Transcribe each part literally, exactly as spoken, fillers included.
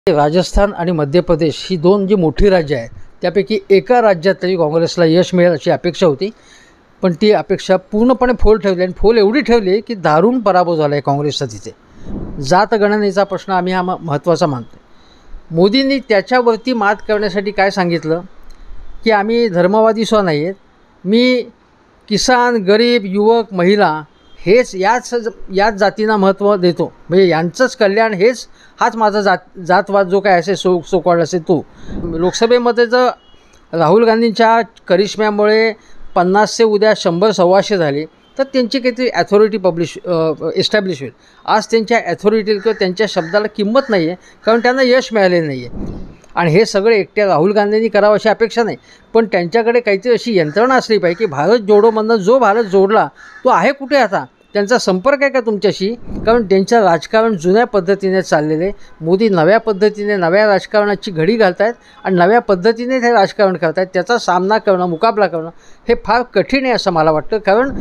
राजस्थान आणि मध्य प्रदेश ही दोन जी मोठी राज्य आहेत त्यापैकी एका राज्यात तरी काँग्रेसला यश मिळेल अशी अपेक्षा होती, पण ती अपेक्षा पूर्णपणे फोल ठेवली आणि फोल एवढी ठेवली की दारुण पराभव झाला आहे काँग्रेसचा तिथे. जातगणनेचा प्रश्न आम्ही हा महत्त्वाचा मानतो. मोदींनी त्याच्यावरती मात करण्यासाठी काय सांगितलं की आम्ही धर्मवादी सुद्धा नाही आहेत, मी किसान, गरीब, युवक, महिला हेच याच याच जातींना महत्त्व देतो, म्हणजे यांचंच कल्याण हेच हाच माझा जात जातवाद जो काय असे सो सो कॉल्ड असे तो. लोकसभेमध्ये जर राहुल गांधींच्या करिश्म्यामुळे पन्नासचे उद्या शंभर सव्वाशे झाले तर त्यांची काहीतरी ॲथॉरिटी पब्लिश एस्टॅब्लिश होईल. आज त्यांच्या ॲथॉरिटीला किंवा त्यांच्या शब्दाला किंमत नाही आहे, कारण त्यांना यश मिळालेलं नाही आहे. आणि हे सगळे एकट्या राहुल गांधींनी करावं अशी अपेक्षा नाही, पण त्यांच्याकडे काहीतरी अशी यंत्रणा असली पाहिजे की भारत जोडोमधनं जो भारत जोडला तो आहे कुठे, आता त्यांचा संपर्क आहे का तुमच्याशी, कारण त्यांचं राजकारण जुन्या पद्धतीने चाललेले. मोदी नव्या पद्धतीने नव्या राजकारणाची घडी घालत आहेत आणि नव्या पद्धतीने हे राजकारण करत आहेत. त्याचा सामना करणं, मुकाबला करणं हे फार कठीण आहे असं मला वाटतं. कारण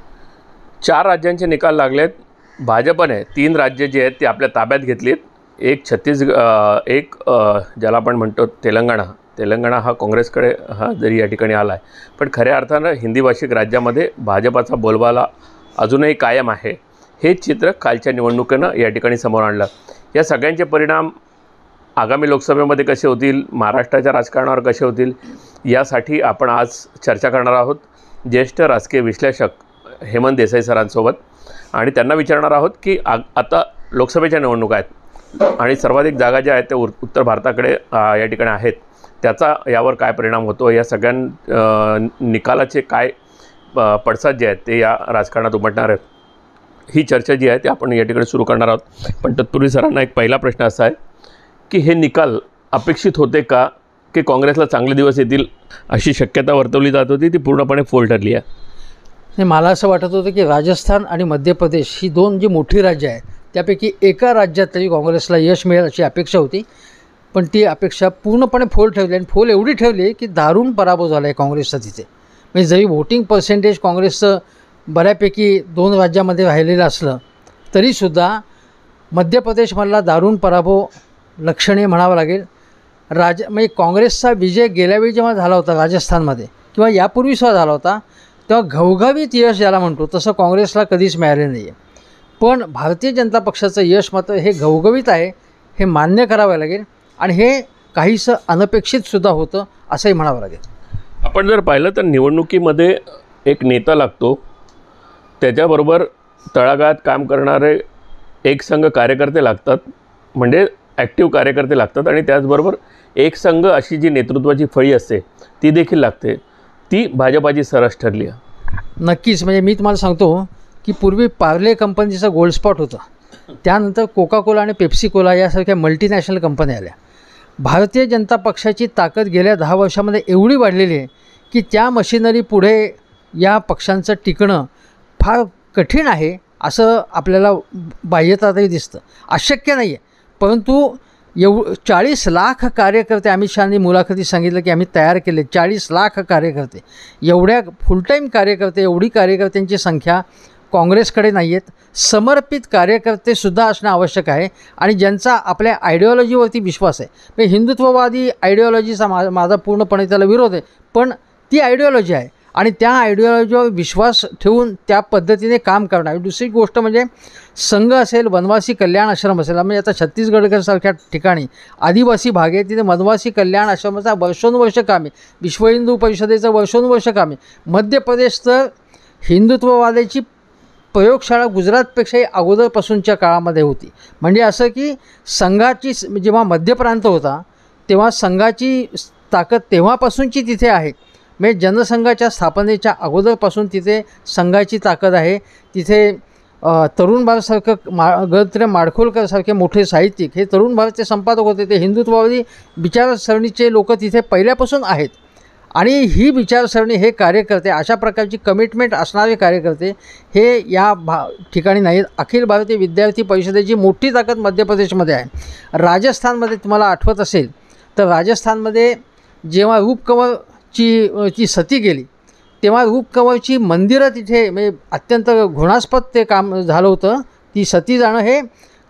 चार राज्यांचे निकाल लागलेत. भाजपने तीन राज्य जे आहेत ते आपल्या ताब्यात घेतलीत. एक छत्तीस एक ज्याला आपण म्हणतो तेलंगणा तेलंगणा हा काँग्रेसकडे हा जरी या ठिकाणी आला आहे, पण खऱ्या अर्थानं हिंदी भाषिक राज्यामध्ये भाजपाचा बोलबाला अजूनही कायम आहे. हे चित्र कालच्या निवडणुकीनं या ठिकाणी समोर आणलं. या सगळ्यांचे परिणाम आगामी लोकसभेमध्ये कसे होतील, महाराष्ट्राच्या राजकारणावर कसे होतील, यासाठी आपण आज चर्चा करणार आहोत ज्येष्ठ राजकीय विश्लेषक हेमंत देसाई सरांसोबत. आणि त्यांना विचारणार आहोत की आ आता लोकसभेच्या निवडणुका आहेत आणि सर्वाधिक जागा ज्या आहेत त्या उत्तर भारताकडे या ठिकाणी आहेत, त्याचा यावर काय परिणाम होतो, या सगळ्या निकालाचे काय पडसाद जे आहेत ते या राजकारणात उमटणार आहेत, ही चर्चा जी आहे ती आपण या ठिकाणी सुरू करणार आहोत. पण तत्पूर्वी सरांना एक पहिला प्रश्न असा आहे की हे निकाल अपेक्षित होते का, की काँग्रेसला चांगले दिवस येतील अशी शक्यता वर्तवली जात होती, ती पूर्णपणे फोल ठरली आहे? नाही, मला असं वाटत होतं की राजस्थान आणि मध्य प्रदेश ही दोन जी मोठी राज्य आहेत त्यापैकी एका राज्यात तरी काँग्रेसला यश मिळेल अशी अपेक्षा होती, पण ती अपेक्षा पूर्णपणे फोल ठेवली आणि फोल एवढी ठेवली की दारुण पराभव झाला आहे काँग्रेसचा तिथे. म्हणजे जरी वोटिंग पर्सेंटेज काँग्रेसचं बऱ्यापैकी दोन राज्यामध्ये राहिलेलं असलं तरीसुद्धा मध्य प्रदेशमधला दारुण पराभव लक्षणीय म्हणावा लागेल. राज म्हणजे काँग्रेसचा विजय गेल्यावेळी जेव्हा झाला होता राजस्थानमध्ये किंवा यापूर्वीसुद्धा झाला होता तेव्हा घवघवीत यश ज्याला म्हणतो तसं काँग्रेसला कधीच मिळाले नाही आहे. पण भारतीय जनता पक्षाचं यश मात्र हे घवघवीत आहे, हे मान्य करावं लागेल आणि हे काहीसं अनपेक्षितसुद्धा होतं असंही म्हणावं लागेल. आपण जर पाहिलं तर निवडणुकीमध्ये एक नेता लागतो, त्याच्याबरोबर तळागाळात काम करणारे एकसंघ कार्यकर्ते लागतात, म्हणजे ॲक्टिव्ह कार्यकर्ते लागतात, आणि त्याचबरोबर एकसंघ अशी जी नेतृत्वाची फळी असते ती देखील लागते. ती भाजपाची सरस ठरली आहे. नक्कीच. म्हणजे मी तुम्हाला सांगतो की पूर्वी पार्ले कंपनीचा गोल्ड स्पॉट होता, त्यानंतर कोका कोला आणि पेप्सी कोला यासारख्या मल्टीनॅशनल कंपन्या आल्या. भारतीय जनता पक्षाची ताकद गेल्या दहा वर्षामध्ये एवढी वाढलेली आहे की त्या मशिनरी पुढे या पक्षांचं टिकणं फार कठीण आहे असं आपल्याला बाह्यतातही दिसतं. अशक्य नाही आहे, परंतु एव चाळीस लाख कार्यकर्ते अमित शहानी मुलाखतीत सांगितलं की आम्ही तयार केले. चाळीस लाख कार्यकर्ते, एवढ्या फुलटाईम कार्यकर्ते, एवढी कार्यकर्त्यांची संख्या काँग्रेसकडे नाही आहेत. समर्पित कार्यकर्तेसुद्धा असणं आवश्यक आहे आणि ज्यांचा आपल्या आयडिओलॉजीवरती विश्वास आहे. म्हणजे हिंदुत्ववादी आयडिओलॉजीचा मा माझा पूर्णपणे त्याला विरोध आहे, पण ती आयडिओलॉजी आहे आणि त्या आयडिओलॉजीवर विश्वास ठेवून त्या पद्धतीने काम करणार. दुसरी गोष्ट म्हणजे संघ असेल, वनवासी कल्याण आश्रम असेल, म्हणजे आता छत्तीसगडसारख्या ठिकाणी आदिवासी भाग आहे, तिथे वनवासी कल्याण आश्रमाचा वर्षोनुवर्ष काम आहे, विश्व हिंदू परिषदेचं वर्षोनुवर्ष काम आहे. मध्य प्रदेश तर हिंदुत्ववादाची प्रयोगशाळा गुजरातपेक्षाही अगोदरपासूनच्या काळामध्ये होती. म्हणजे असं की संघाची जेव्हा मध्य प्रांत होता तेव्हा संघाची ताकद तेव्हापासूनची तिथे आहे. म्हणजे जनसंघाच्या स्थापनेच्या अगोदरपासून तिथे संघाची ताकद आहे. तिथे तरुण भारतसारखं मा गत्र माडखोलकरसारखे मोठे साहित्यिक हे तरुण भारतचे संपादक होते, ते हिंदुत्ववादी विचारसरणीचे लोक तिथे पहिल्यापासून आहेत. आणि ही विचारसरणी, हे कार्यकर्ते, अशा प्रकारची कमिटमेंट असणारे कार्यकर्ते हे या भा ठिकाणी नाहीत. अखिल भारतीय विद्यार्थी परिषदेची मोठी ताकद मध्य प्रदेशमध्ये आहे. राजस्थानमध्ये तुम्हाला आठवत असेल तर राजस्थानमध्ये जेव्हा रूपकंवरची ची सती गेली तेव्हा रूपकंवरची मंदिरं तिथे म्हणजे अत्यंत घृणास्पद ते काम झालं होतं. ती सती जाणं हे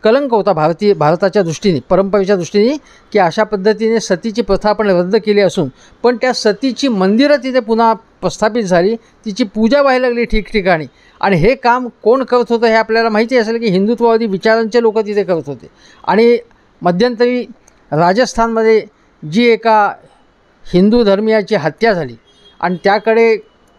कलंक होता भारतीय भारताच्या दृष्टीने, परंपरेच्या दृष्टीने, की अशा पद्धतीने सतीची प्रथा आपण रद्द केली असून पण त्या सतीची मंदिरं तिथे पुन्हा प्रस्थापित झाली, तिची पूजा व्हायला लागली ठिकठिकाणी. आणि हे काम कोण करत होतं हे आपल्याला माहिती असेल की हिंदुत्ववादी विचारांचे लोक तिथे करत होते. आणि मध्यंतरी राजस्थानमध्ये जी एका हिंदू धर्मीयाची हत्या झाली आणि त्याकडे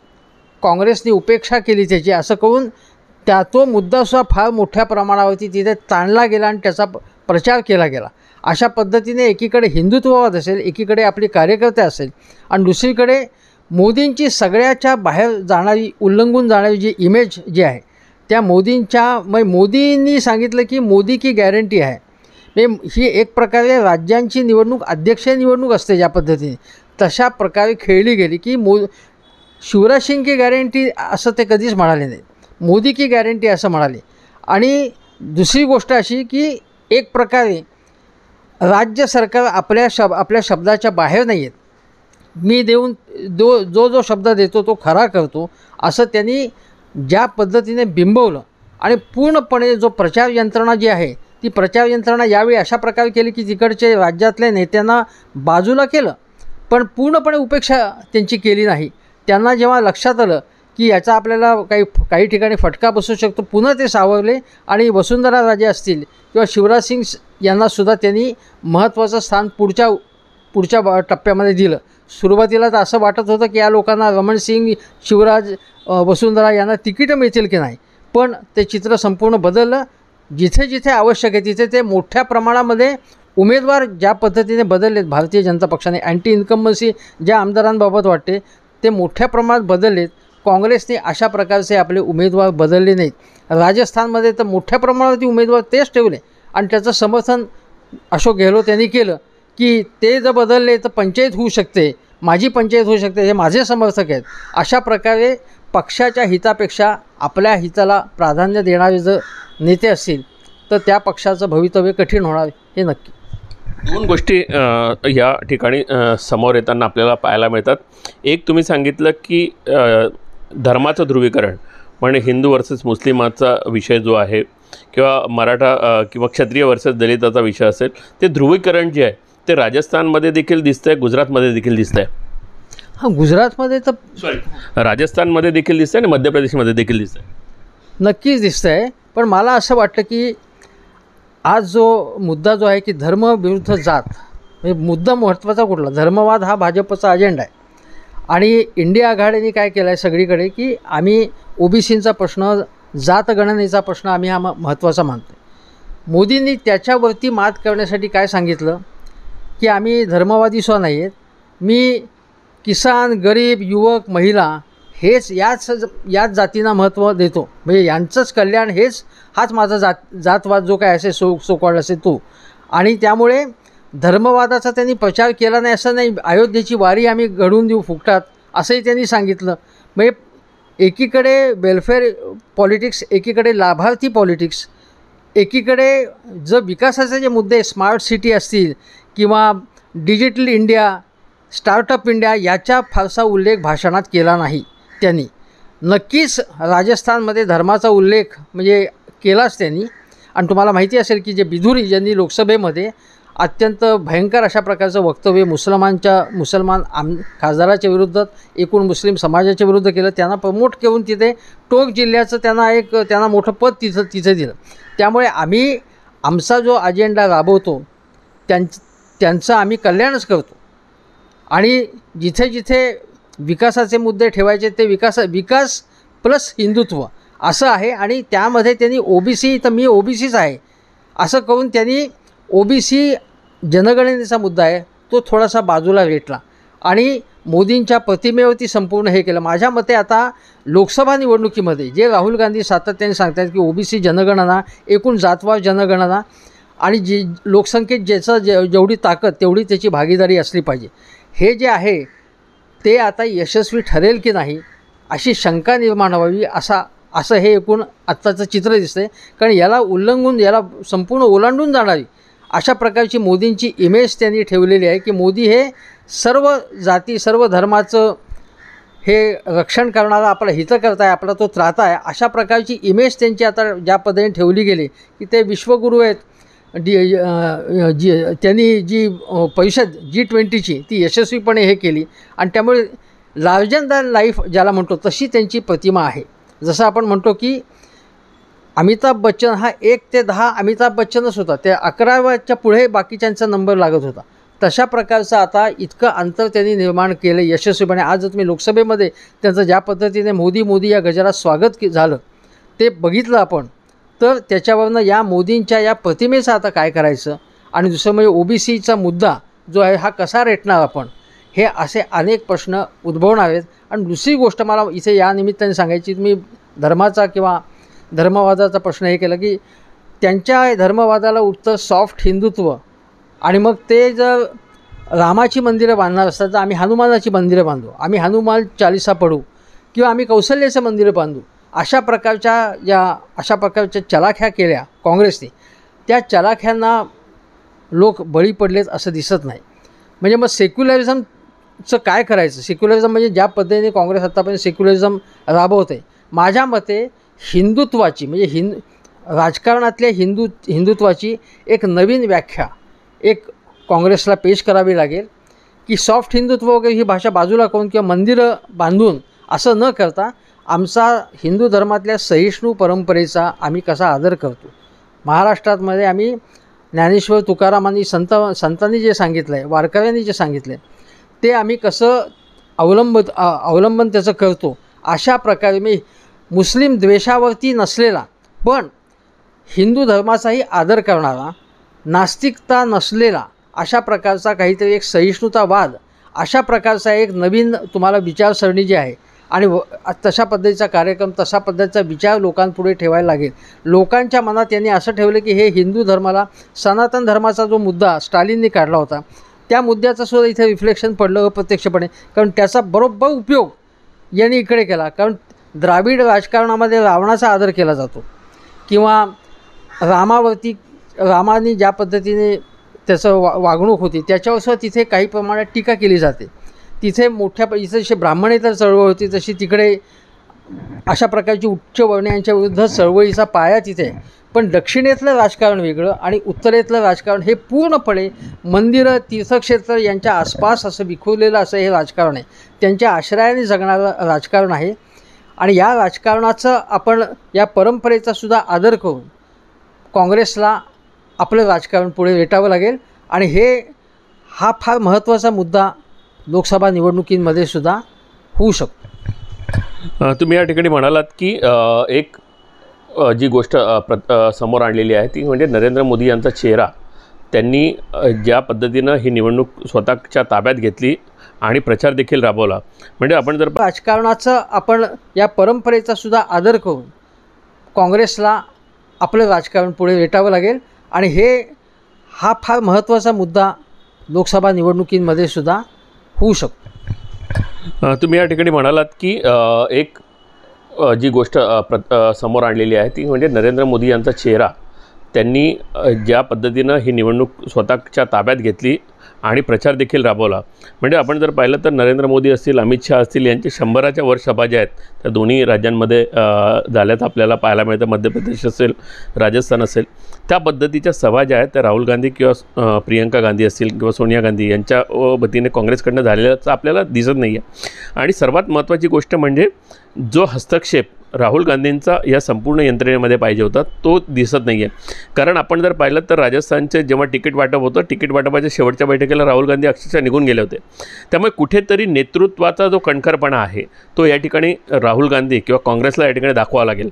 काँग्रेसने उपेक्षा केली त्याची, असं करून त्या तो मुद्दासुद्धा फार मोठ्या प्रमाणावरती तिथे ताणला गेला आणि त्याचा प्रचार केला गेला. अशा पद्धतीने एकीकडे हिंदुत्ववाद असेल, एकीकडे आपले कार्यकर्ते असेल आणि दुसरीकडे मोदींची सगळ्याच्या बाहेर जाणारी, उल्लंघून जाणारी जी इमेज जी आहे त्या मोदींच्या, मग मोदींनी सांगितलं की मोदी की गॅरंटी आहे. म्हणजे ही एक प्रकारे राज्यांची निवडणूक, अध्यक्षीय निवडणूक असते ज्या पद्धतीने, तशा प्रकारे खेळली गेली की मो शिवराज सिंग की गॅरंटी असं ते कधीच म्हणाले नाही, मोदी की गॅरंटी असं म्हणाले. आणि दुसरी गोष्ट अशी की एक प्रकारे राज्य सरकार आपल्या शब आपल्या शब्दाच्या बाहेर नाही आहेत. मी देऊन दो जो जो शब्द देतो तो खरा करतो असं त्यांनी ज्या पद्धतीने बिंबवलं. आणि पूर्णपणे जो प्रचार यंत्रणा जी आहे ती प्रचार यंत्रणा यावेळी अशा प्रकारे केली की तिकडचे राज्यातल्या नेत्यांना बाजूला केलं, पण पूर्णपणे उपेक्षा त्यांची केली नाही. त्यांना जेव्हा लक्षात आलं की याचा आपल्याला काही काही ठिकाणी फटका बसू शकतो, पुन्हा ते सावरले आणि वसुंधरा राजे असतील किंवा शिवराज सिंग यांनासुद्धा त्यांनी महत्त्वाचं स्थान पुढच्या पुढच्या टप्प्यामध्ये दिलं. सुरुवातीला तर असं वाटत होतं की या लोकांना रमण सिंग, शिवराज, वसुंधरा यांना तिकीटं मिळतील की नाही, पण ते चित्र संपूर्ण बदललं. जिथे जिथे आवश्यक आहे तिथे ते मोठ्या प्रमाणामध्ये उमेदवार ज्या पद्धतीने बदललेत भारतीय जनता पक्षाने, अँटी इन्कम्बन्सी ज्या आमदारांबाबत वाटते ते मोठ्या प्रमाणात बदललेत. काँग्रेसने अशा प्रकारचे आपले उमेदवार बदलले नाहीत. राजस्थानमध्ये तर मोठ्या प्रमाणावरती उमेदवार तेच ठेवले आणि त्याचं समर्थन अशोक गेहलोत यांनी केलं की ते जर बदलले तर पंचायत होऊ शकते, माझी पंचायत होऊ शकते, हे माझे समर्थक आहेत. अशा प्रकारे पक्षाच्या हितापेक्षा आपल्या हिताला प्राधान्य देणारे जर नेते असतील तर त्या पक्षाचं भवितव्य कठीण होणार हे नक्की. दोन गोष्टी या ठिकाणी समोर येताना आपल्याला पाहायला मिळतात. एक तुम्ही सांगितलं की धर्माचं ध्रुवीकरण, म्हणजे हिंदू वर्सेस मुस्लिमाचा विषय जो आहे किंवा मराठा किंवा क्षत्रिय वर्सेस दलिताचा विषय असेल, ते ध्रुवीकरण जे आहे ते राजस्थानमध्ये देखील दिसतं आहे, गुजरातमध्ये देखील दिसतं आहे. हां, गुजरातमध्ये तर सॉरी राजस्थानमध्ये देखील दिसतं आहे आणि मध्य प्रदेशमध्ये देखील दिसतं आहे. नक्कीच दिसतं आहे. पण मला असं वाटतं की आज जो मुद्दा जो आहे की धर्म विरुद्ध जात, म्हणजे मुद्दा महत्त्वाचा कुठला, धर्मवाद हा भाजपचा अजेंडा आहे. आणि इंडिया आघाडीने काय केलं आहे सगळीकडे की आम्ही ओबीसींचा प्रश्न, जातगणनेचा प्रश्न आम्ही हा महत्त्वाचा मानतो. मोदींनी त्याच्यावरती मात करण्यासाठी काय सांगितलं की आम्ही धर्मवादीसुद्धा नाही आहेत, मी किसान, गरीब, युवक, महिला हेच याच याच जातींना महत्त्व देतो, म्हणजे यांचंच कल्याण हेच हाच माझा जात जातवाद जो काय असेल सो सोकॉल्ड असेल तो. आणि त्यामुळे धर्मवादाचा त्यांनी प्रचार केला नाही असं नाही, अयोध्येची वारी आम्ही घडवून देऊ फुकटात असंही त्यांनी सांगितलं. म्हणजे एकीकडे वेलफेअर पॉलिटिक्स, एकीकडे लाभार्थी पॉलिटिक्स, एकीकडे जर विकासाचे जे मुद्दे स्मार्ट सिटी असतील किंवा डिजिटल इंडिया, स्टार्टअप इंडिया याचा फारसा उल्लेख भाषणात केला नाही त्यांनी. नक्कीच राजस्थानमध्ये धर्माचा उल्लेख म्हणजे केलाच त्यांनी. आणि तुम्हाला माहिती असेल की जे बिधुरी ज्यांनी लोकसभेमध्ये अत्यंत भयंकर अशा प्रकारचं वक्तव्य मुसलमानच्या मुसलमान आम खासदाराच्या विरुद्ध, एकूण मुस्लिम समाजाच्या विरुद्ध केलं, त्यांना प्रमोट करून तिथे टोक जिल्ह्याचं त्यांना एक त्यांना मोठं पद तिथं तिथे दिलं. त्यामुळे आम्ही आमचा जो अजेंडा राबवतो त्यां त्यांचं आम्ही कल्याणच करतो. आणि जिथे जिथे विकासाचे मुद्दे ठेवायचे ते विकास विकास प्लस हिंदुत्व असं आहे. आणि त्यामध्ये त्यांनी ओबीसी, तर मी ओबीसीच आहे असं करून त्यांनी ओबीसी जनगणनेचा मुद्दा आहे तो थोडासा बाजूला रेटला आणि मोदींच्या प्रतिमेवरती संपूर्ण हे केलं. माझ्या मते आता लोकसभा निवडणुकीमध्ये जे राहुल गांधी सातत्याने सांगतात की ओबीसी जनगणना, एकूण जातवार जनगणना आणि जी लोकसंख्येत ज्याचं जे जेवढी ताकद तेवढी त्याची भागीदारी असली पाहिजे, हे जे आहे ते आता यशस्वी ठरेल की नाही अशी शंका निर्माण व्हावी असा असं हे एकूण आत्ताचं चित्र दिसतं आहे. कारण याला उल्लंघून, याला संपूर्ण ओलांडून जाणारी अशा प्रकारची मोदींची इमेज त्यांनी ठेवलेली आहे की मोदी हे सर्व जाती, सर्व धर्माचं हे रक्षण करणारा, आपलं हित करताय, आपला तो त्राता आहे, अशा प्रकारची इमेज त्यांची आता ज्या पद्धतीने ठेवली गेली की ते विश्वगुरू आहेत. डी जी त्यांनी जी परिषद जी ट्वेंटीची ती यशस्वीपणे हे केली आणि त्यामुळे लार्जर दॅन लाईफ ज्याला म्हणतो तशी त्यांची प्रतिमा आहे. जसं आपण म्हणतो की अमिताभ बच्चन हा एक ते दहा अमिताभ बच्चनच होता, त्या अकराव्याच्या पुढे बाकीच्यांचा नंबर लागत होता. तशा प्रकारचं आता इतकं अंतर त्यांनी निर्माण केलं यशस्वीपणे. आज तुम्ही लोकसभेमध्ये त्यांचं ज्या पद्धतीने मोदी मोदी या गजरात स्वागत के झालं ते बघितलं आपण, तर त्याच्यावरनं या मोदींच्या या प्रतिमेचं आता काय करायचं. आणि दुसरं म्हणजे ओबीसीचा मुद्दा जो आहे हा कसा रेटणार आपण, हे असे अनेक प्रश्न उद्भवणार आहेत. आणि दुसरी गोष्ट मला इथे या निमित्ताने सांगायची, तुम्ही धर्माचा किंवा धर्मवादाचा प्रश्न हे केला की त्यांच्या धर्मवादाला उत्तर सॉफ्ट हिंदुत्व, आणि मग ते जर रामाची मंदिरं बांधणार असतात तर आम्ही हनुमानाची मंदिरं बांधू, आम्ही हनुमान चालिसा पढू किंवा आम्ही कौशल्याचं मंदिरं बांधू, अशा प्रकारच्या ज्या अशा प्रकारच्या चलाख्या केल्या काँग्रेसने, त्या चलाख्यांना लोक बळी पडलेत असं दिसत नाही. म्हणजे मग सेक्युलरिझमचं काय करायचं. सेक्युलरिझम म्हणजे ज्या पद्धतीने काँग्रेस आत्तापर्यंत सेक्युलरिझम राबवते, माझ्या मते हिंदुत्वाची म्हणजे हिंद राजकारणातल्या हिंदू हिंदुत्वाची एक नवीन व्याख्या एक काँग्रेसला पेश करावी लागेल की सॉफ्ट हिंदुत्व वगैरे ही भाषा बाजूला करून किंवा मंदिरं बांधून असं न करता आमचा हिंदू धर्मातल्या सहिष्णू परंपरेचा आम्ही कसा आदर करतो. महाराष्ट्रामध्ये आम्ही ज्ञानेश्वर तुकारामांनी संत संतांनी जे सांगितलं आहे, वारकऱ्यांनी जे सांगितलं आहे, ते आम्ही कसं अवलंब अवलंबन त्याचं करतो, अशा प्रकारे मी मुस्लिम द्वेषावरती नसलेला पण हिंदू धर्माचाही आदर करणारा, नास्तिकता नसलेला अशा प्रकारचा काहीतरी एक सहिष्णुतावाद, अशा प्रकारचा एक नवीन तुम्हाला विचारसरणी जी आहे आणि तशा पद्धतीचा कार्यक्रम, तशा पद्धतीचा विचार लोकांपुढे ठेवायला लागेल. लोकांच्या मनात यांनी असं ठेवलं की हे हिंदू धर्माला, सनातन धर्माचा जो मुद्दा स्टालिननी काढला होता त्या मुद्द्याचं सुद्धा इथे रिफ्लेक्शन पडलं अप्रत्यक्षपणे, कारण त्याचा बरोबर उपयोग यांनी इकडे केला. कारण द्राविड राजकारणामध्ये रावणाचा आदर केला जातो किंवा रामावरती रामाने ज्या पद्धतीने त्याचं वा वागणूक होती त्याच्यावर तिथे काही प्रमाणात टीका केली जाते. तिथे मोठ्या इथे जशी ब्राह्मणेतर चळवळ होती तशी तिकडे अशा प्रकारची उच्चवर्णीयांच्या विरुद्ध चळवळीचा पाया तिथे. पण दक्षिणेतलं राजकारण वेगळं आणि उत्तरेतलं राजकारण हे पूर्णपणे मंदिरं, तीर्थक्षेत्र यांच्या आसपास असं विखुरलेलं असं हे राजकारण आहे. त्यांच्या आश्रयाने जगणारं राजकारण आहे. आणि या राजकारणाचं आपण या परंपरेचा सुद्धा आदर करून काँग्रेसला आपलं राजकारण पुढे रेटावं लागेल. आणि हे हा फार महत्त्वाचा मुद्दा लोकसभा निवडणुकींमध्ये सुद्धा होऊ शकतो. तुम्ही या ठिकाणी म्हणालात की एक जी गोष्ट प्र समोर आणलेली आहे ती म्हणजे नरेंद्र मोदी यांचा चेहरा, त्यांनी ज्या पद्धतीनं ही निवडणूक स्वतःच्या ताब्यात घेतली आणि प्रचार देखील राबवला. म्हणजे आपण जर राजकारणाचं आपण या परंपरेचा सुद्धा आदर करून काँग्रेसला आपलं राजकारण पुढे रेटावं लागेल. आणि हे हा फार महत्त्वाचा मुद्दा लोकसभा निवडणुकींमध्ये सुद्धा होऊ शकतो. तुम्ही या ठिकाणी म्हणालात की एक जी गोष्ट प्र समोर आणलेली आहे ती म्हणजे नरेंद्र मोदी यांचा चेहरा, त्यांनी ज्या पद्धतीनं ही निवडणूक स्वतःच्या ताब्यात घेतली आणि प्रचार देखील राबवला. म्हणजे आपण जर पाहिलं तर नरेंद्र मोदी असतील, अमित शहा असतील, यांचे शंभराच्या वर सभा ज्या आहेत त्या दोन्ही राज्यांमध्ये झाल्यात आपल्याला पाहायला मिळतं. मध्य प्रदेश असेल, राजस्थान असेल, त्या पद्धतीच्या सभा ज्या आहेत त्या राहुल गांधी किंवा प्रियंका गांधी असतील किंवा सोनिया गांधी यांच्या वतीने काँग्रेसकडनं झालेल्याचं आपल्याला दिसत नाही आहे. आणि सर्वात महत्त्वाची गोष्ट म्हणजे जो हस्तक्षेप राहुल गांधींचा या संपूर्ण यंत्रणेमध्ये पाहिजे होता तो दिसत नाही आहे. कारण आपण जर पाहिलं तर राजस्थानचे जेव्हा तिकीट वाटप होतं, तिकीट वाटपाच्या शेवटच्या बैठकीला राहुल गांधी अक्षरशः निघून गेले होते. त्यामुळे कुठेतरी नेतृत्वाचा जो कणखरपणा आहे तो या ठिकाणी राहुल गांधी किंवा काँग्रेसला या ठिकाणी दाखवावा लागेल.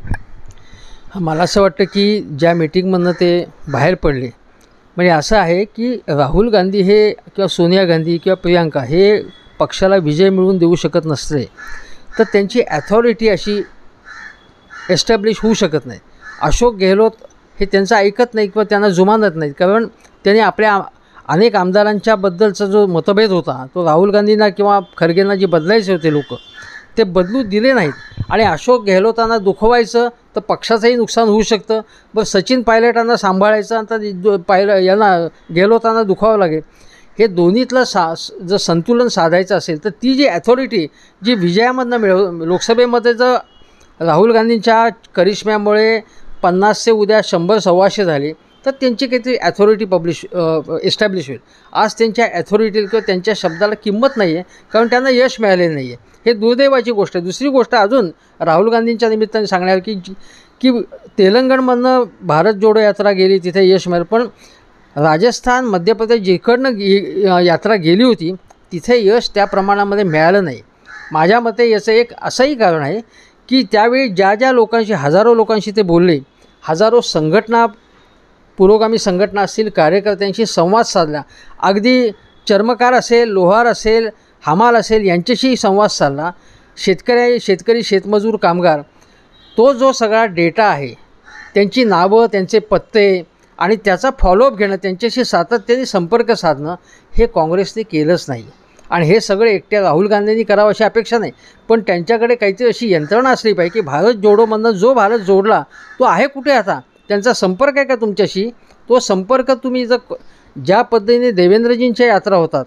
मला असं वाटतं की ज्या मीटिंगमधनं ते बाहेर पडले म्हणजे असं आहे की राहुल गांधी हे किंवा सोनिया गांधी किंवा प्रियंका हे पक्षाला विजय मिळवून देऊ शकत नसते तर त्यांची ॲथॉरिटी अशी एस्टॅब्लिश होऊ शकत नाही. अशोक गेहलोत हे त्यांचं ऐकत नाही किंवा त्यांना जुमानत नाहीत, कारण त्यांनी आपल्या अनेक आमदारांच्याबद्दलचा जो मतभेद होता तो राहुल गांधींना किंवा खरगेंना जे बदलायचे होते लोक ते बदलू दिले नाहीत. आणि अशोक गेहलोतांना दुखवायचं तर पक्षाचंही नुकसान होऊ शकतं. बरं, सचिन पायलटांना सांभाळायचं आता पायल यांना गेहलोतांना दुखावं लागेल. हे दोन्हीतलं सा जर संतुलन साधायचं असेल तर ती जी ॲथॉरिटी जी विजयामधनं मिळव लोकसभेमध्ये जर राहुल गांधींच्या करिश्म्यामुळे पन्नासचे उद्या शंभर सव्वाशे झाले तर त्यांची काहीतरी ॲथॉरिटी पब्लिश एस्टॅब्लिश होईल. आज त्यांच्या ॲथॉरिटीला किंवा त्यांच्या शब्दाला किंमत नाही आहे, कारण त्यांना यश मिळालेलं नाही आहे. हे दुर्दैवाची गोष्ट आहे. दुसरी गोष्ट अजून राहुल गांधींच्या निमित्ताने सांगणार की की तेलंगणमधनं भारत जोडो यात्रा गेली, तिथे यश मिळालं, पण राजस्थान मध्य प्रदेश जिकडनं यात्रा गेली होती तिथे यश त्या प्रमाणामध्ये मिळालं नाही. माझ्या मते याचं एक असंही कारण आहे की त्यावेळी ज्या ज्या लोकांशी हजारो लोकांशी ते बोलले, हजारो संघटना पुरोगामी संघटना असतील, कार्यकर्त्यांशी संवाद साधला, अगदी चर्मकार असेल, लोहार असेल, हमाल असेल यांच्याशी संवाद साधला, शेतकरी शेतकरी शेतमजूर कामगार, तो जो सगळा डेटा आहे त्यांची नावं, त्यांचे पत्ते आणि त्याचा फॉलोअप घेणं, त्यांच्याशी सातत्याने संपर्क साधणं हे काँग्रेसने केलंच नाही. आणि हे सगळे एकट्या राहुल गांधींनी करावं अशी अपेक्षा नाही, पण त्यांच्याकडे काहीतरी अशी यंत्रणा असली पाहिजे की भारत जोडोमधनं जो भारत जोडला तो आहे कुठे, आता त्यांचा संपर्क आहे का तुमच्याशी? तो संपर्क तुम्ही जर ज्या पद्धतीने देवेंद्रजींच्या यात्रा होतात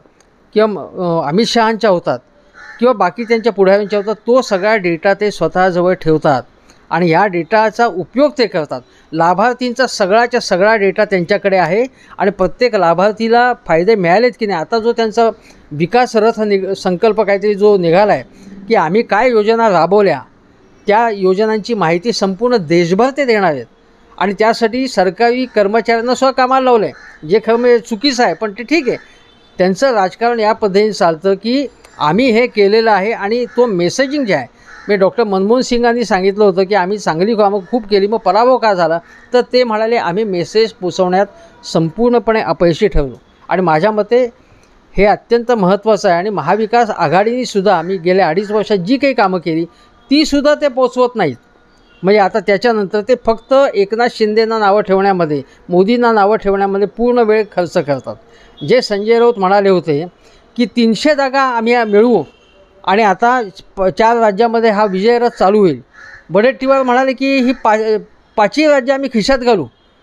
किंवा अमित शहांच्या होतात किंवा बाकी त्यांच्या पुढाऱ्यांच्या होतात, तो सगळा डेटा ते स्वतःजवळ ठेवतात आणि या डेटाचा उपयोग ते करतात. लाभार्थींचा सगळाच्या सगळा डेटा त्यांच्याकडे आहे आणि प्रत्येक लाभार्थीला फायदे मिळालेत की नाही. आता जो त्यांचा विकास रथ निघ संकल्प काहीतरी जो निघाला आहे की आम्ही काय योजना राबवल्या, त्या योजनांची माहिती संपूर्ण देशभर ते देणार आहेत आणि त्यासाठी सरकारी कर्मचाऱ्यांना सुद्धा कामाला लावलं आहे, जे खरं म्हणजे चुकीचं आहे, पण ते ठीक आहे. त्यांचं राजकारण या पद्धतीने चालतं की आम्ही हे केलेलं आहे आणि तो मेसेजिंग जे आहे, मी डॉक्टर मनमोहन सिंगांनी सांगितलं होतं की आम्ही चांगली कामं खूप केली, मग पराभव का झाला, तर ते म्हणाले आम्ही मेसेज पोचवण्यात संपूर्णपणे अपयशी ठरलो. आणि माझ्या मते हे अत्यंत महत्त्वाचं आहे आणि महाविकास आघाडीने सुद्धा आम्ही गेल्या अडीच वर्षात जी काही कामं केली तीसुद्धा ते पोचवत नाहीत. म्हणजे आता त्याच्यानंतर ते फक्त एकनाथ शिंदेंना नावं ठेवण्यामध्ये, मोदींना नावं ठेवण्यामध्ये पूर्ण वेळ खर्च करतात. जे संजय राऊत म्हणाले होते की तीनशे जागा आम्ही मिळवू आणि आता प चार राज्यामध्ये हा विजयरथ चालू होईल. वडेट्टीवार म्हणाले की ही पा पाचही राज्य आम्ही खिशात घालू.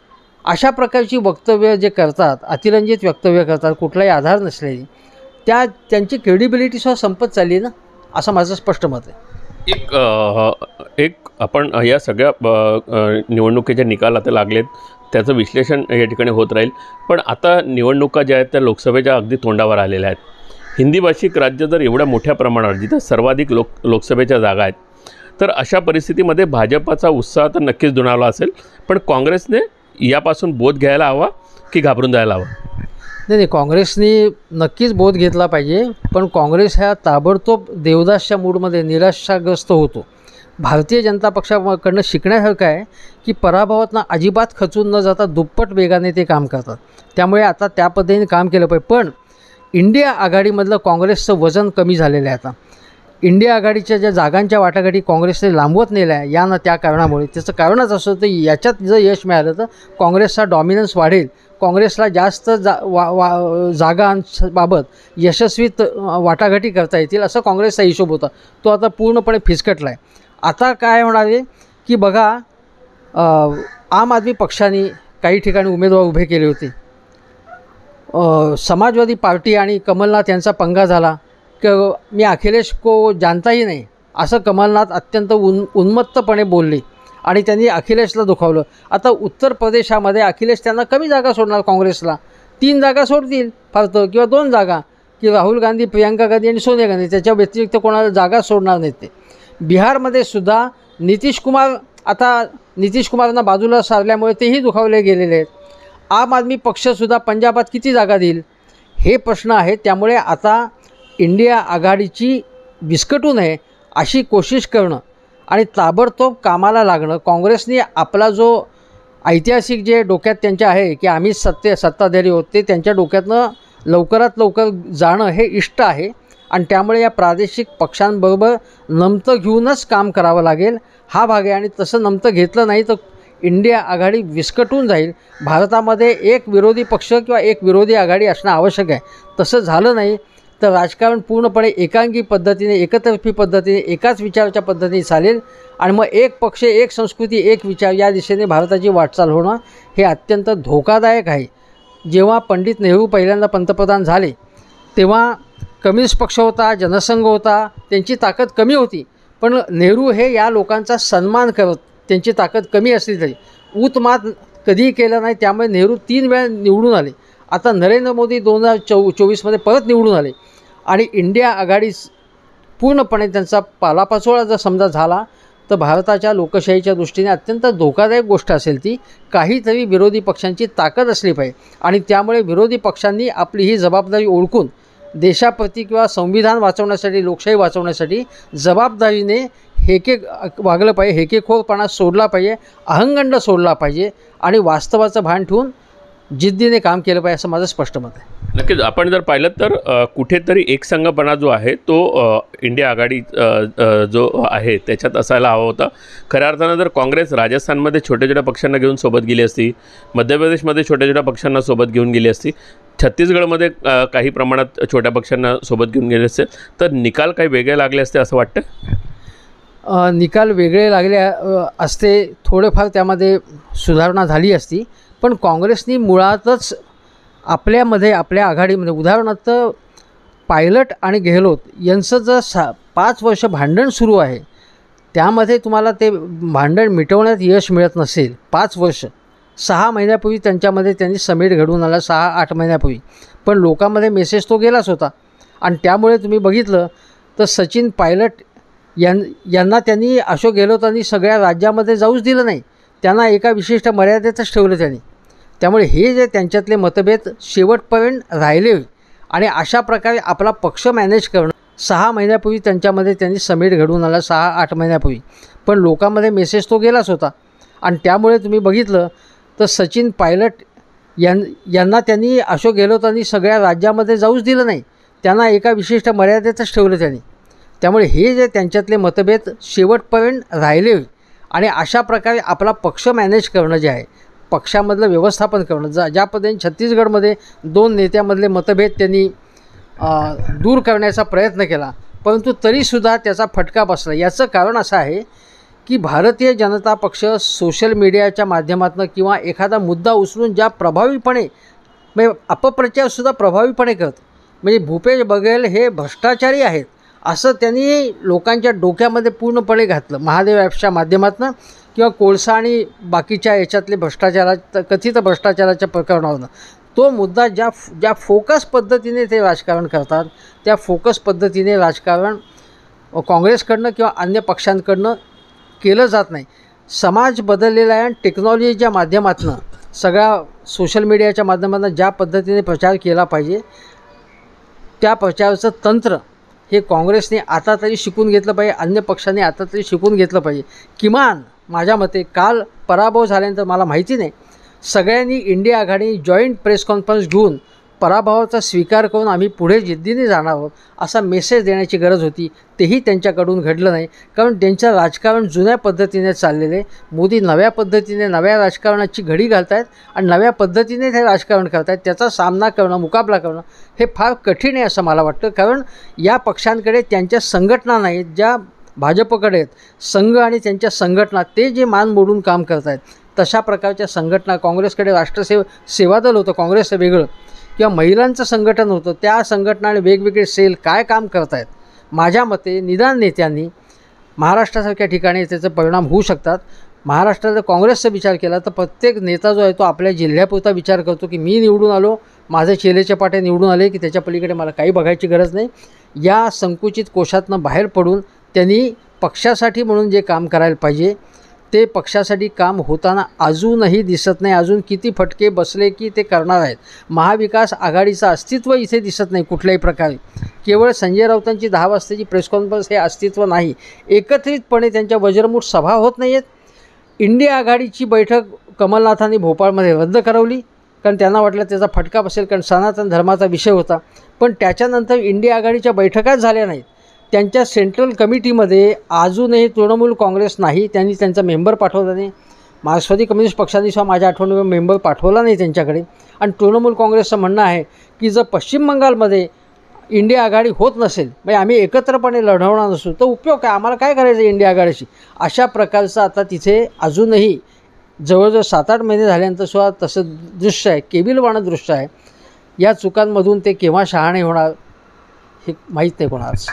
अशा प्रकारची वक्तव्य जे करतात, अतिरंजित वक्तव्य करतात, कुठलाही आधार नसलेली, त्या त्यांची क्रेडिबिलिटीसुद्धा संपत चालली ना, असं माझं स्पष्ट मत आहे. एक एक आपण या सगळ्या निवडणुकीचे निकाल आता लागलेत, त्याचं विश्लेषण या ठिकाणी होत राहील. पण आता निवडणुका ज्या आहेत त्या लोकसभेच्या अगदी तोंडावर आलेल्या आहेत. हिंदी भाषिक राज्य जर एवढ्या मोठ्या प्रमाणावर जिथं सर्वाधिक लोक लोकसभेच्या जागा आहेत, तर अशा परिस्थितीमध्ये भाजपाचा उत्साह तर नक्कीच दुणावला असेल, पण काँग्रेसने यापासून बोध घ्यायला हवा की घाबरून जायला हवा? नाही नाही, काँग्रेसने नक्कीच बोध घेतला पाहिजे, पण काँग्रेस ह्या ताबडतोब देवदासच्या मूडमध्ये निराशाग्रस्त होतो. भारतीय जनता पक्षाकडनं शिकण्यासारखं आहे की पराभवातनं अजिबात खचून न जाता दुप्पट वेगाने ते काम करतात. त्यामुळे आता त्या पद्धतीने काम केलं पाहिजे. पण इंडिया आघाडीमधलं काँग्रेसचं वजन कमी झालेलं आहे. आता इंडिया आघाडीच्या ज्या जागांच्या वाटाघाटी काँग्रेसने लांबवत नेल्या आहे या ना त्या कारणामुळे, त्याचं कारणच असं होतं याच्यात जर यश मिळालं तर काँग्रेसचा डॉमिनन्स वाढेल, काँग्रेसला जास्त जा वा वा जागांबाबत यशस्वी त वाटाघाटी करता येतील असं काँग्रेसचा हिशोब होता. तो आता पूर्णपणे फिसकटला आहे. आता काय होणार आहे की बघा, आम आदमी पक्षाने काही ठिकाणी उमेदवार उभे केले होते. समाजवादी पार्टी आणि कमलनाथ यांचा पंगा झाला की मी अखिलेश को जानताही नाही असं कमलनाथ अत्यंत उन उन्मत्तपणे बोलले आणि त्यांनी अखिलेशला दुखावलं. आता उत्तर प्रदेशामध्ये अखिलेश त्यांना कमी जागा सोडणार, काँग्रेसला तीन जागा सोडतील फक्त किंवा दोन जागा, की राहुल गांधी, प्रियंका गांधी आणि सोनिया गांधी, त्याच्या व्यतिरिक्त कोणाला जागा सोडणार नाहीत ते. बिहारमध्ये सुद्धा नितीश कुमार, आता नितीश कुमारांना बाजूला सारल्यामुळे तेही दुखावले गेलेले आहेत. आम आदमी पक्षसुद्धा पंजाबात किती जागा देईल हे प्रश्न आहेत. त्यामुळे आता इंडिया आघाडीची विस्कटू नये अशी कोशिश करणं आणि ताबडतोब कामाला लागणं. काँग्रेसने आपला जो ऐतिहासिक जे डोक्यात त्यांच्या आहे की आम्ही सत्ते सत्ताधारी होत, ते त्यांच्या डोक्यातनं लवकरात लवकर जाणं हे इष्ट आहे आणि त्यामुळे या प्रादेशिक पक्षांबरोबर नमतं घेऊनच काम करावं लागेल हा भाग आहे. आणि तसं नमतं घेतलं नाही तर इंडिया आघाडी विस्कटून जाईल. भारतामध्ये एक विरोधी पक्ष किंवा एक विरोधी आघाडी असणं आवश्यक आहे. तसं झालं नाही तर राजकारण पूर्णपणे एकांगी पद्धतीने, एकतर्फी पद्धतीने, एकाच विचाराच्या पद्धतीने चालेल आणि मग एक पक्ष, एक संस्कृती, एक विचार या दिशेने भारताची वाटचाल होणं हे अत्यंत धोकादायक आहे. जेव्हा पंडित नेहरू पहिल्यांदा पंतप्रधान झाले तेव्हा कम्युनिस्ट पक्ष होता, जनसंघ होता, त्यांची ताकद कमी होती. पण नेहरू हे या लोकांचा सन्मान करत, त्यांची ताकद कमी असली तरी उतमात कधीही केलं नाही. त्यामुळे नेहरू तीन वेळा निवडून आले. आता नरेंद्र मोदी दोन हजार चौ चोवीसमध्ये परत निवडून आले आणि इंडिया आघाडी पूर्णपणे त्यांचा पालापाचोळा जर समजा झाला तर भारताच्या लोकशाहीच्या दृष्टीने अत्यंत धोकादायक गोष्ट असेल ती. काहीतरी विरोधी पक्षांची ताकद असली पाहिजे आणि त्यामुळे विरोधी पक्षांनी आपली ही जबाबदारी ओळखून देशाप्रती किंवा संविधान वाचवण्यासाठी, लोकशाही वाचवण्यासाठी जबाबदारीने हेके वागलं पाहिजे, हेकेखोरपणा सोडला पाहिजे, अहंगंड सोडला पाहिजे आणि वास्तवाचं भान ठेवून जिद्दीने काम केलं पाहिजे असं माझं स्पष्ट मत आहे. नक्कीच आपण जर पाहिलं तर अ, कुठेतरी एकसंघपणा जो आहे तो अ, इंडिया आघाडी अ, अ, जो आहे त्याच्यात असायला हवा होता. खऱ्या अर्थानं जर काँग्रेस राजस्थानमध्ये छोट्या छोट्या पक्षांना घेऊन सोबत गेली असती, मध्य प्रदेशमध्ये छोट्या छोट्या पक्षांना सोबत घेऊन गेली असती, छत्तीसगडमध्ये अ, काही प्रमाणात छोट्या पक्षांना सोबत घेऊन गेले असते तर निकाल काही वेगळे लागले असते असं वाटतं. अ, निकाल वेगळे लागले अ, असते, थोडेफार त्यामध्ये सुधारणा झाली असती. पण काँग्रेसनी मुळातच आपल्यामध्ये, आपल्या आघाडीमध्ये उदाहरणार्थ पायलट आणि गेहलोत यांचं जर सा पाच वर्ष भांडण सुरू आहे, त्यामध्ये तुम्हाला ते भांडण मिटवण्यात यश मिळत नसेल, पाच वर्ष सहा महिन्यापूर्वी त्यांच्यामध्ये त्यांनी समेट घडवून आला, सहा आठ महिन्यापूर्वी, पण लोकांमध्ये मेसेज तो गेलाच होता. आणि त्यामुळे तुम्ही बघितलं तर सचिन पायलट यां यांना त्यांनी अशोक गेहलोतांनी सगळ्या राज्यामध्ये जाऊच दिलं नाही, त्यांना एका विशिष्ट मर्यादेतच ठेवलं त्यांनी. त्यामुळे हे जे त्यांच्यातले मतभेद शेवटपर्यंत राहिले आणि अशा प्रकारे आपला पक्ष मॅनेज करणं, सहा महिन्यापूर्वी त्यांच्यामध्ये त्यांनी समेट घडवून आला, सहा आठ महिन्यापूर्वी, पण लोकांमध्ये मेसेज तो गेलाच होता. आणि त्यामुळे तुम्ही बघितलं तर सचिन पायलट यां यांना त्यांनी अशोक गेहलोतांनी सगळ्या राज्यामध्ये जाऊच दिलं नाही, त्यांना एका विशिष्ट मर्यादेतच ठेवलं त्यांनी. त्यामुळे हे जे त्यांच्यातले मतभेद शेवटपर्यंत राहिले आणि अशा प्रकारे आपला पक्ष मॅनेज करणं जे आहे, पक्षामधलं व्यवस्थापन करणं, जा ज्या पद्धतीने छत्तीसगडमध्ये दोन नेत्यामधले मतभेद त्यांनी दूर करण्याचा प्रयत्न केला, परंतु तरीसुद्धा त्याचा फटका बसला. याचं कारण असं आहे की भारतीय जनता पक्ष सोशल मीडियाच्या माध्यमातून किंवा एखादा मुद्दा उचलून ज्या प्रभावीपणे, म्हणजे अपप्रचारसुद्धा प्रभावीपणे करतं. म्हणजे भूपेश बघेल हे भ्रष्टाचारी आहेत असं त्यांनी लोकांच्या डोक्यामध्ये पूर्णपणे घातलं महादेव ॲप्सच्या माध्यमातून किंवा कोळसा आणि बाकीच्या याच्यातले भ्रष्टाचारा कथित भ्रष्टाचाराच्या प्रकरणावरून. तो मुद्दा ज्या ज्या फोकस पद्धतीने ते राजकारण करतात, त्या फोकस पद्धतीने राजकारण काँग्रेसकडनं किंवा अन्य पक्षांकडनं केलं जात नाही. समाज बदललेला आहे आणि टेक्नॉलॉजीच्या माध्यमातून, सगळ्या सोशल मीडियाच्या माध्यमातून ज्या पद्धतीने प्रचार केला पाहिजे त्या प्रचाराचं तंत्र हे काँग्रेसने आता तरी शिकून घेतलं पाहिजे, अन्य पक्षांनी आता तरी शिकून घेतलं पाहिजे. किमान माझ्या मते काल पराभव झाल्यानंतर मला माहिती नाही, सगळ्यांनी इंडिया आघाडी जॉईंट प्रेस कॉन्फरन्स घेऊन पराभवाचा स्वीकार करून आम्ही पुढे जिद्दीने जाणार आहोत असा मेसेज देण्याची गरज होती. तेही त्यांच्याकडून घडलं नाही, कारण त्यांचं राजकारण जुन्या पद्धतीने चाललेले. मोदी नव्या पद्धतीने नव्या राजकारणाची घडी घालत आहेत आणि नव्या पद्धतीने ते राजकारण करत आहेत. त्याचा सामना करणं, मुकाबला करणं हे फार कठीण आहे असं मला वाटतं, कारण या पक्षांकडे त्यांच्या संघटना नाहीत, ज्या भाजपकडे आहेत संघ आणि त्यांच्या संघटना, ते जे मान मोडून काम करत आहेत तशा प्रकारच्या संघटना. काँग्रेसकडे राष्ट्रसेव सेवा दल होतं, काँग्रेसचं वेगळं, किंवा महिलांचं संघटन होतं, त्या संघटनाने वेगवेगळे सेल काय काम करत आहेत. माझ्या मते निदान नेत्यांनी महाराष्ट्रासारख्या ठिकाणी त्याचे परिणाम होऊ शकतात. महाराष्ट्रात जर काँग्रेसचा विचार केला तर प्रत्येक नेता जो आहे तो आपल्या जिल्ह्यापुरता विचार करतो की मी निवडून आलो, माझे चेलेचे पाटे निवडून आले, की त्याच्या पलीकडे मला काही बघायची गरज नाही. या संकुचित कोशातनं बाहेर पडून त्यांनी पक्षासाठी म्हणून जे काम करायला पाहिजे ते पक्षासाठी काम होताना अजूनही दिसत नाही. अजून किती फटके बसले की ते करणार आहेत. महाविकास आघाडीचं अस्तित्व इथे दिसत नाही कुठल्याही प्रकारे. केवळ संजय राऊतांची दहा वाजताची प्रेस कॉन्फरन्स हे अस्तित्व नाही. एकत्रितपणे त्यांच्या वज्रमूठ सभा होत नाही आहेत. इंडिया आघाडीची बैठक कमलनाथांनी भोपाळमध्ये रद्द करवली, कारण त्यांना वाटलं त्याचा फटका बसेल, कारण सनातन धर्माचा विषय होता. पण त्याच्यानंतर इंडिया आघाडीच्या बैठकाच झाल्या नाहीत. त्यांच्या सेंट्रल कमिटीमध्ये अजूनही तृणमूल काँग्रेस नाही, त्यांनी त्यांचा मेंबर पाठवला नाही. मार्क्सवादी कम्युनिस्ट पक्षाने सुद्धा माझ्या आठवणीवर मेंबर पाठवला नाही त्यांच्याकडे. आणि तृणमूल काँग्रेसचं म्हणणं आहे की जर पश्चिम बंगालमध्ये इंडिया आघाडी होत नसेल, म्हणजे आम्ही एकत्रपणे लढवणार नसू तर उपयोग काय, आम्हाला काय करायचं इंडिया आघाडीशी. अशा प्रकारचं आता तिथे अजूनही जवळजवळ सात आठ महिने झाल्यानंतर सुद्धा तसं दृश्य आहे, केविलवाणं दृश्य आहे. या चुकांमधून ते केव्हा शहाणे होणार हे माहीत नाही कोणाच.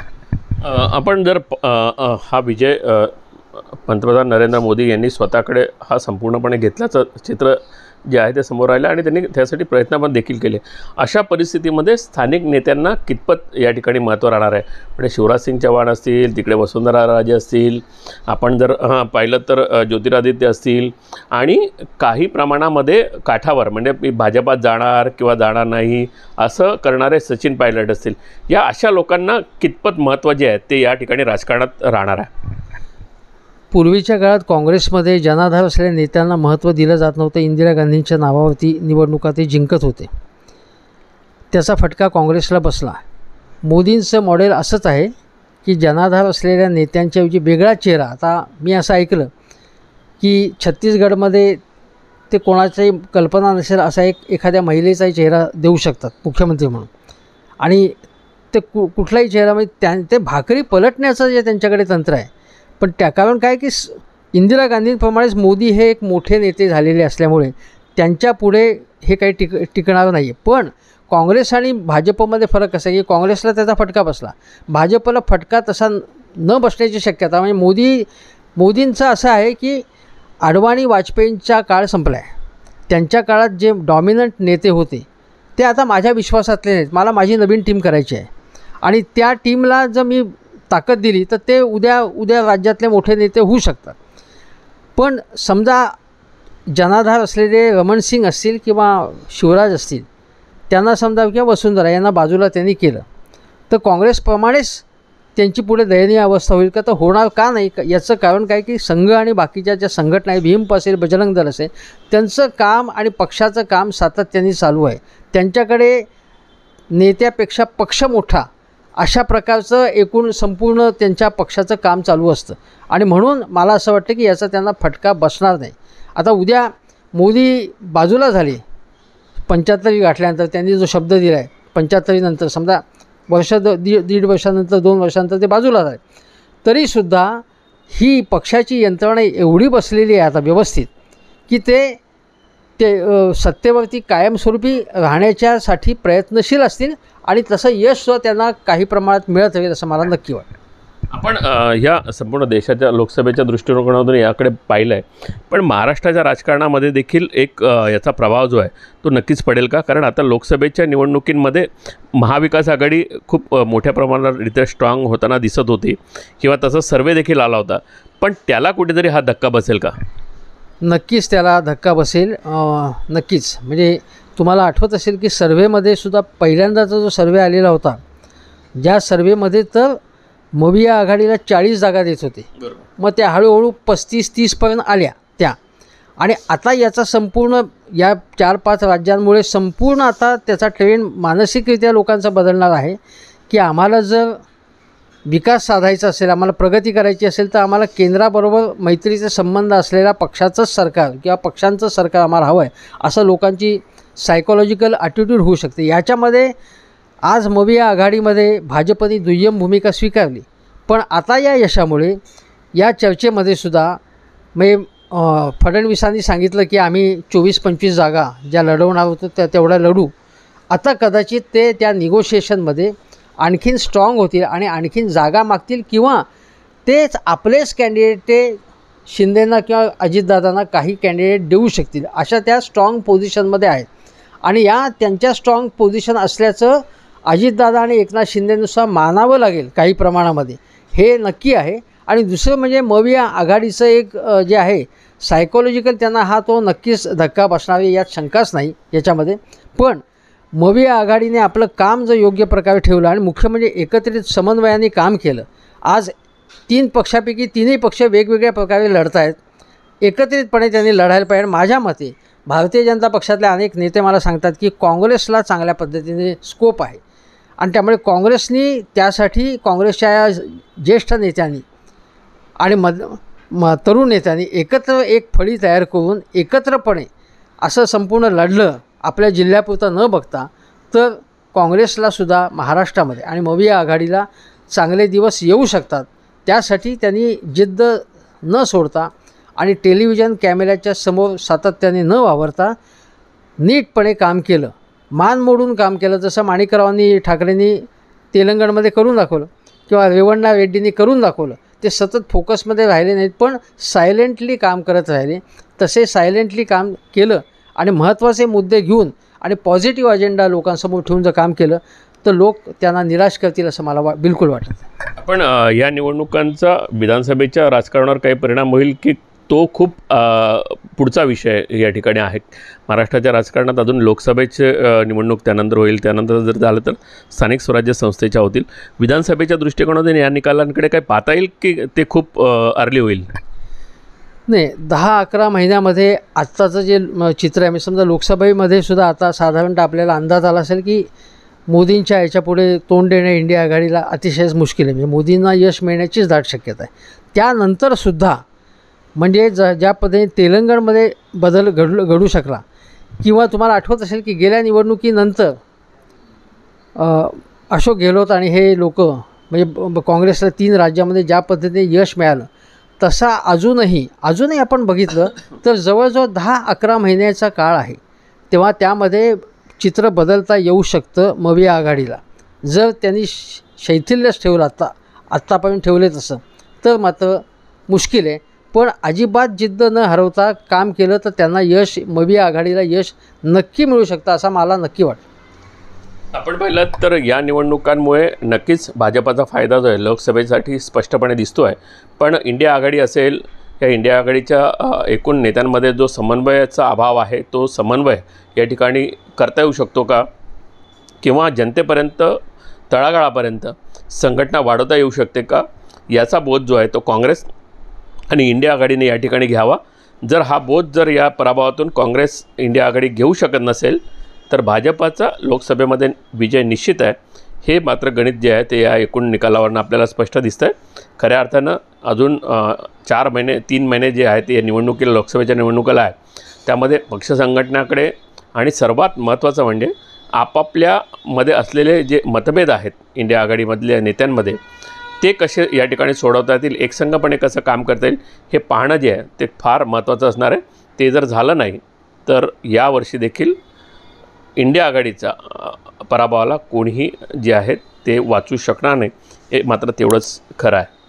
आपण जर प- अ, अ, हा विजय अ, पंतप्रधान नरेंद्र मोदी यांनी स्वतःकडे हा संपूर्णपणे घेतल्याचं चित्र जे आहे ते समोर राहिलं आणि त्यांनी त्यासाठी प्रयत्न पण देखील केले. अशा परिस्थितीमध्ये स्थानिक नेत्यांना कितपत या ठिकाणी महत्त्व राहणार आहे? म्हणजे शिवराज सिंग चौहान असतील, तिकडे वसुंधरा राजे असतील, आपण जर हां पाहिलं तर अ, ज्योतिरादित्य असतील आणि काही प्रमाणामध्ये काठावर म्हणजे मी भाजपात जाणार किंवा जाणार नाही असं करणारे सचिन पायलट असतील. या अशा लोकांना कितपत महत्त्व जे आहे ते या ठिकाणी राजकारणात राहणार आहे? पूर्वीच्या काळात काँग्रेसमध्ये जनाधार असलेल्या नेत्यांना महत्त्व दिलं जात नव्हतं. इंदिरा गांधींच्या नावावरती निवडणुका ते जिंकत होते. त्याचा फटका काँग्रेसला बसला. मोदींचं मॉडेल असंच आहे की जनाधार असलेल्या नेत्यांच्याऐवजी वेगळा चेहरा. आता मी असं ऐकलं की छत्तीसगडमध्ये ते कोणाच्याही कल्पना नसेल असा एक एखाद्या महिलेचाही चेहरा देऊ शकतात मुख्यमंत्री म्हणून. आणि ते कु कुठलाही चेहरा म्हणजे त्या ते भाकरी पलटण्याचं जे त्यांच्याकडे तंत्र आहे. पण त्या कारण काय की स इंदिरा गांधींप्रमाणेच मोदी हे एक मोठे नेते झालेले असल्यामुळे त्यांच्यापुढे हे काही टिक टिकणार नाही आहे. पण काँग्रेस आणि भाजपमध्ये फरक असा आहे की काँग्रेसला त्याचा फटका बसला, भाजपला फटका तसा न बसण्याची शक्यता. म्हणजे मोदी मोदींचं असं आहे की अडवाणी वाजपेयींचा काळ संपला आहे. त्यांच्या काळात जे डॉमिनंट नेते होते ते आता माझ्या विश्वासातले नाहीत. मला माझी नवीन टीम करायची आहे आणि त्या टीमला जर मी ताकद दिली तर ते उद्या उद्या राज्यातले मोठे नेते होऊ शकतात. पण समजा जनाधार असलेले रमण सिंग असतील किंवा शिवराज असतील, त्यांना समजा किंवा वसुंधरा यांना बाजूला त्यांनी केलं तर काँग्रेसप्रमाणेच त्यांची पुढे दयनीय अवस्था होईल का? तर होणार का नाही? याचं कारण काय की संघ आणि बाकीच्या ज्या संघटना आहे, भीम असेल, बजरंग दल असेल, त्यांचं काम आणि पक्षाचं काम सातत्याने चालू आहे. त्यांच्याकडे नेत्यापेक्षा पक्ष मोठा अशा प्रकारचं एकूण संपूर्ण त्यांच्या पक्षाचं काम चालू असतं आणि म्हणून मला असं वाटतं की याचा त्यांना फटका बसणार नाही. आता उद्या मोदी बाजूला झाले पंच्याहत्तरी गाठल्यानंतर, त्यांनी जो शब्द दिला आहे पंच्याहत्तरीनंतर, समजा वर्ष द दीड दीड वर्षानंतर दोन वर्षानंतर ते बाजूला झाले, तरीसुद्धा ही पक्षाची यंत्रणा एवढी बसलेली आहे आता व्यवस्थित की ते ते सत्तेवरती कायमस्वरूपी राहण्याच्यासाठी प्रयत्नशील असतील आणि तसं यशसुद्धा त्यांना काही प्रमाणात मिळत राहील असं मला नक्की वाटतं. आपण ह्या संपूर्ण देशाच्या लोकसभेच्या दृष्टिकोनातून याकडे पाहिलं आहे, पण महाराष्ट्राच्या राजकारणामध्ये देखील एक अ, याचा प्रभाव जो आहे तो नक्कीच पडेल का? कारण आता लोकसभेच्या निवडणुकींमध्ये महाविकास आघाडी खूप अ, मोठ्या प्रमाणात स्ट्रॉंग होताना दिसत होती किंवा तसा सर्वे देखील आला होता, पण त्याला कुठेतरी हा धक्का बसेल का? नक्कीच त्याला धक्का बसेल. नक्कीच. म्हणजे तुम्हाला आठवत असेल की सर्व्हेमध्ये सुद्धा पहिल्यांदाचा जो सर्वे आलेला होता, ज्या सर्वेमध्ये तर मविया आघाडीला चाळीस जागा देत होते, मग त्या हळूहळू पस्तीस तीसपर्यंत आल्या त्या. आणि आता याचा संपूर्ण या चार पाच राज्यांमुळे संपूर्ण आता त्याचा ट्रेंड मानसिकरित्या लोकांचा बदलणार आहे की आम्हाला जर विकास साधायचा असेल, आम्हाला प्रगती करायची असेल तर आम्हाला केंद्राबरोबर मैत्रीचे संबंध असलेल्या पक्षाचंच सरकार किंवा पक्षांचं सरकार आम्हाला हवं आहे, असं लोकांची सायकोलॉजिकल ॲटिट्यूड होऊ शकते. याच्यामध्ये आज मविया आघाडीमध्ये भाजपने दुय्यम भूमिका स्वीकारली, पण आता या यशामुळे या चर्चेमध्ये सुद्धा म्हणजे फडणवीसांनी सांगितलं की आम्ही चोवीस पंचवीस जागा ज्या लढवणार होतो त्या तेवढ्या लढू. आता कदाचित ते त्या निगोशिएशनमध्ये आणखीन स्ट्रॉंग होतील आणि आणखीन जागा मागतील किंवा तेच आपलेच कॅन्डिडेट ते शिंदेंना किंवा अजितदादांना काही कॅन्डिडेट देऊ शकतील, अशा त्या स्ट्रॉंग पोझिशनमध्ये आहेत. आणि या त्यांच्या स्ट्रॉंग पोझिशन असल्याचं अजितदादा आणि एकनाथ शिंदेनुसार मानावं लागेल काही प्रमाणामध्ये, हे नक्की आहे. आणि दुसरं म्हणजे मविया आघाडीचं एक जे आहे सायकोलॉजिकल त्यांना हा तो नक्कीच धक्का बसणार आहे, यात शंकाच नाही याच्यामध्ये. पण मविया आघाडीने आपलं काम जर योग्य प्रकारे ठेवलं आणि मुख्य म्हणजे एकत्रित समन्वयाने काम केलं, आज तीन पक्षापैकी तीनही पक्ष वेगवेगळ्या प्रकारे लढत आहेत, एकत्रितपणे त्यांनी लढायला पाहिजे. माझ्या मते भारतीय जनता पक्षातले अनेक नेते मला सांगतात की काँग्रेसला चांगल्या पद्धतीने स्कोप आहे आणि त्यामुळे काँग्रेसनी त्यासाठी काँग्रेसच्या ज्येष्ठ नेत्यांनी आणि मद म तरुण नेत्यांनी एकत्र एक फळी तयार करून एकत्रपणे असं संपूर्ण लढलं, आपल्या जिल्ह्यापुरतं न बघता, तर काँग्रेसलासुद्धा महाराष्ट्रामध्ये आणि मविया आघाडीला चांगले दिवस येऊ शकतात. त्यासाठी त्यांनी जिद्द न सोडता आणि टेलिव्हिजन कॅमेऱ्याच्या समोर सातत्याने न वावरता नीटपणे काम केलं, मान मोडून काम केलं, जसं माणिकरावांनी ठाकरेंनी तेलंगणमध्ये करून दाखवलं किंवा रेवण्णा रेड्डींनी करून दाखवलं. ते सतत फोकसमध्ये राहिले नाहीत, पण सायलेंटली काम करत राहिले. तसे सायलेंटली काम केलं आणि महत्त्वाचे मुद्दे घेऊन आणि पॉझिटिव्ह अजेंडा लोकांसमोर ठेवून जर काम केलं तर लोक त्यांना निराश करतील असं मला वा बिलकुल वाटत नाही. पण अ, या निवडणुकांचा विधानसभेच्या राजकारणावर काही परिणाम होईल की तो खूप अ, पुढचा विषय या ठिकाणी आहे. महाराष्ट्राच्या राजकारणात अजून लोकसभेचे अ, निवडणूक त्यानंतर होईल, त्यानंतर जर झालं तर स्थानिक स्वराज्य संस्थेच्या होतील. विधानसभेच्या दृष्टिकोनातून या निकालांकडे काही पाहता येईल की ते खूप अर्ली होईल? नाही, दहा अकरा महिन्यामध्ये आत्ताचं जे म, चित्र आहे, मी समजा लोकसभेमध्ये सुद्धा आता साधारणतः आपल्याला अंदाज आला असेल की मोदींच्या याच्यापुढे तोंड देणे इंडिया आघाडीला अतिशयच मुश्किल आहे. म्हणजे मोदींना यश मिळण्याचीच दाट शक्यता आहे. त्यानंतरसुद्धा म्हणजे ज ज्या पद्धतीने तेलंगणमध्ये बदल घडू घडू शकला किंवा तुम्हाला आठवत असेल की गेल्या निवडणुकीनंतर अशोक गेहलोत आणि हे लोक म्हणजे ब- ब- काँग्रेसला तीन राज्यामध्ये ज्या पद्धतीने यश मिळालं तसा अजूनही अजूनही आपण बघितलं तर जवळजवळ दहा अकरा महिन्याचा काळ आहे. तेव्हा त्यामध्ये चित्र बदलता येऊ शकतं मवी आघाडीला, जर त्यांनी श- शैथिल्यच ठेवलं आत्ता आत्तापर्यंत ठेवले तसं तर मात्र मुश्किल आहे. पण अजिबात जिद्द न हरवता काम केलं तर त्यांना यश मवी आघाडीला यश नक्की मिळू शकतं असं मला नक्की वाटतं. आपण पाहिलं तर या निवडणुकांमुळे नक्कीच भाजपाचा फायदा जो आहे लोकसभेसाठी स्पष्टपणे दिसतो आहे. पण इंडिया आघाडी असेल, या इंडिया आघाडीच्या अ, एकूण नेत्यांमध्ये जो समन्वयाचा अभाव आहे तो समन्वय या ठिकाणी करता येऊ शकतो का, किंवा जनतेपर्यंत तळागाळापर्यंत संघटना वाढवता येऊ शकते का, याचा बोध जो आहे तो काँग्रेस आणि इंडिया आघाडीने या ठिकाणी घ्यावा. जर हा बोध जर या पराभवातून काँग्रेस इंडिया आघाडी घेऊ शकत नसेल तर भाजपाचा लोकसभेमध्ये विजय निश्चित आहे. हे मात्र गणित जे आहे ते या एकूण निकालावरून आपल्याला स्पष्ट दिसतं आहे. खऱ्या अर्थानं अजून अ, चार महिने तीन महिने जे आहेत ते निवडणुकीला लोकसभेच्या निवडणुकीला आहे, त्यामध्ये पक्ष संघटनाकडे आणि सर्वात महत्त्वाचं म्हणजे आपापल्यामध्ये असलेले जे मतभेद आहेत इंडिया आघाडीमधल्या नेत्यांमध्ये ते कसे या ठिकाणी सोडवता येतील, एकसंघपणे कसं काम करता येईल हे पाहणं जे आहे ते फार महत्त्वाचं असणार आहे. ते जर झालं नाही तर यावर्षी देखील इंडिया आघाडीचा अ, पराभवाला कोणीही जे आहे ते वाचू शकणार नाही, हे मात्र तेवढंच खरं आहे.